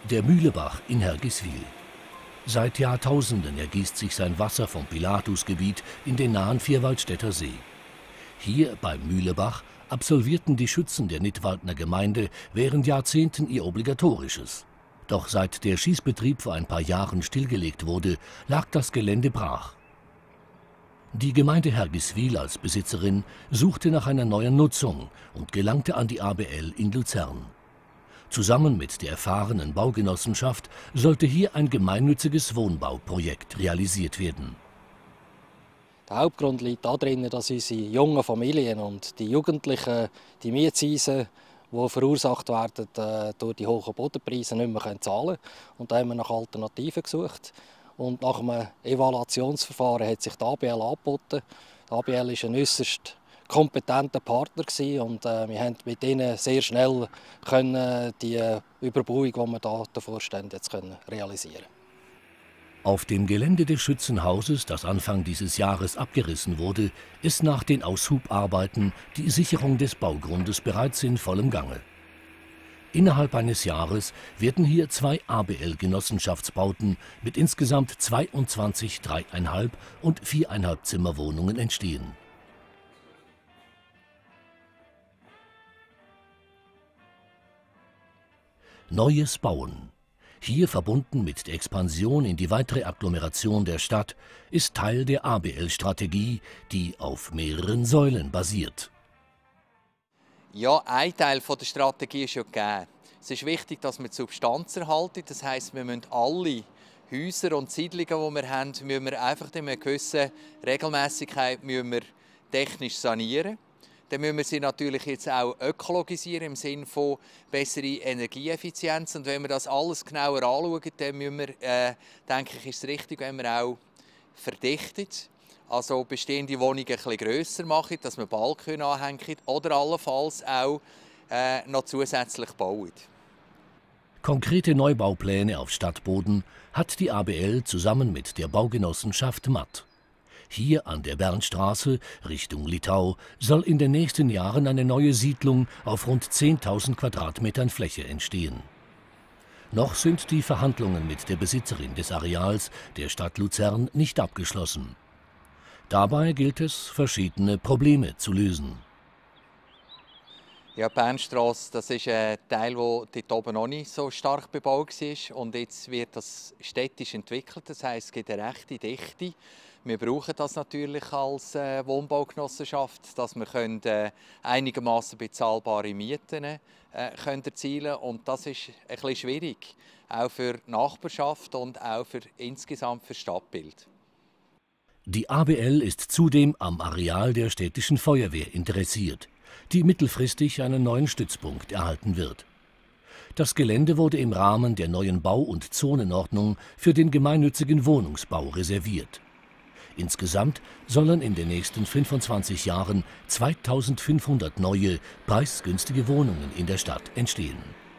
Der Mühlebach in Hergiswil. Seit Jahrtausenden ergießt sich sein Wasser vom Pilatusgebiet in den nahen Vierwaldstätter See. Hier beim Mühlebach absolvierten die Schützen der Nidwaldner Gemeinde während Jahrzehnten ihr Obligatorisches. Doch seit der Schießbetrieb vor ein paar Jahren stillgelegt wurde, lag das Gelände brach. Die Gemeinde Hergiswil als Besitzerin suchte nach einer neuen Nutzung und gelangte an die ABL in Luzern. Zusammen mit der erfahrenen Baugenossenschaft sollte hier ein gemeinnütziges Wohnbauprojekt realisiert werden. Der Hauptgrund liegt darin, dass unsere jungen Familien und die Jugendlichen die Mietzinsen, die verursacht werden durch die hohen Bodenpreise, nicht mehr zahlen können. Und da haben wir nach Alternativen gesucht. Und nach einem Evaluationsverfahren hat sich die ABL angeboten. Die ABL war ein äußerst kompetenter Partner und wir haben mit ihnen sehr schnell die Überbauung, die wir davor stehen, jetzt realisieren. Auf dem Gelände des Schützenhauses, das Anfang dieses Jahres abgerissen wurde, ist nach den Aushubarbeiten die Sicherung des Baugrundes bereits in vollem Gange. Innerhalb eines Jahres werden hier 2 ABL-Genossenschaftsbauten mit insgesamt 22 3,5 und 4,5 Zimmerwohnungen entstehen. Neues Bauen. Hier verbunden mit der Expansion in die weitere Agglomeration der Stadt, ist Teil der ABL-Strategie, die auf mehreren Säulen basiert. Ja, ein Teil der Strategie ist ja gegeben. Es ist wichtig, dass wir die Substanz erhalten. Das heisst, wir müssen alle Häuser und Siedlungen, die wir haben, müssen wir einfach in einer gewissen Regelmäßigkeit technisch sanieren. Dann müssen wir sie natürlich jetzt auch ökologisieren im Sinne von besserer Energieeffizienz. Und wenn wir das alles genauer anschauen, dann müssen wir, denke ich, ist es richtig, wenn wir auch verdichtet, also bestehende Wohnungen ein bisschen grösser machen, dass wir Balkone anhängen oder allenfalls auch noch zusätzlich bauen. Konkrete Neubaupläne auf Stadtboden hat die ABL zusammen mit der Baugenossenschaft Matt. Hier an der Bernstraße Richtung Litau soll in den nächsten Jahren eine neue Siedlung auf rund 10.000 Quadratmetern Fläche entstehen. Noch sind die Verhandlungen mit der Besitzerin des Areals, der Stadt Luzern, nicht abgeschlossen. Dabei gilt es, verschiedene Probleme zu lösen. Ja, die Bernstraße, das ist ein Teil, der dort oben noch nicht so stark bebaut war. Und jetzt wird das städtisch entwickelt. Das heisst, es gibt eine rechte Dichte. Wir brauchen das natürlich als Wohnbaugenossenschaft, dass wir einigermaßen bezahlbare Mieten erzielen können. Und das ist ein bisschen schwierig, auch für die Nachbarschaft und auch insgesamt für das Stadtbild. Die ABL ist zudem am Areal der städtischen Feuerwehr interessiert, die mittelfristig einen neuen Stützpunkt erhalten wird. Das Gelände wurde im Rahmen der neuen Bau- und Zonenordnung für den gemeinnützigen Wohnungsbau reserviert. Insgesamt sollen in den nächsten 25 Jahren 2500 neue, preisgünstige Wohnungen in der Stadt entstehen.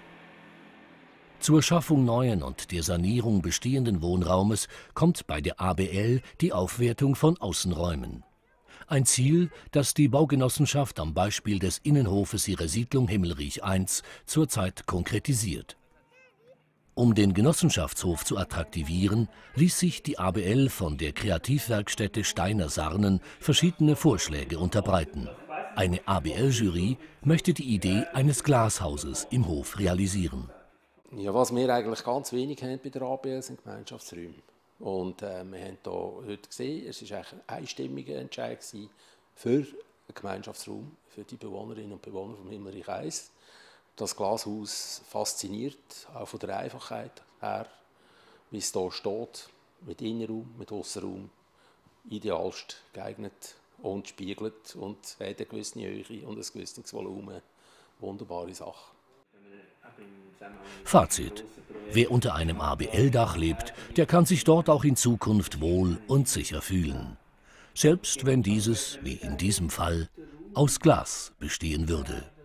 Zur Schaffung neuen und der Sanierung bestehenden Wohnraumes kommt bei der ABL die Aufwertung von Außenräumen. Ein Ziel, das die Baugenossenschaft am Beispiel des Innenhofes ihrer Siedlung Himmelriech I zurzeit konkretisiert. Um den Genossenschaftshof zu attraktivieren, ließ sich die ABL von der Kreativwerkstätte Steiner Sarnen verschiedene Vorschläge unterbreiten. Eine ABL-Jury möchte die Idee eines Glashauses im Hof realisieren. Ja, was wir eigentlich ganz wenig haben bei der ABL sind Gemeinschaftsräume. Und wir haben hier heute gesehen, es war ein einstimmiger Entscheid für einen Gemeinschaftsraum für die Bewohnerinnen und Bewohner vom Himmelreich I. Das Glashaus fasziniert, auch von der Einfachheit her, wie es hier steht, mit Innenraum, mit Aussenraum, idealst geeignet und spiegelt und hat eine gewisse Höhe und ein gewisses Volumen. Wunderbare Sache. Fazit: Wer unter einem ABL-Dach lebt, der kann sich dort auch in Zukunft wohl und sicher fühlen. Selbst wenn dieses, wie in diesem Fall, aus Glas bestehen würde.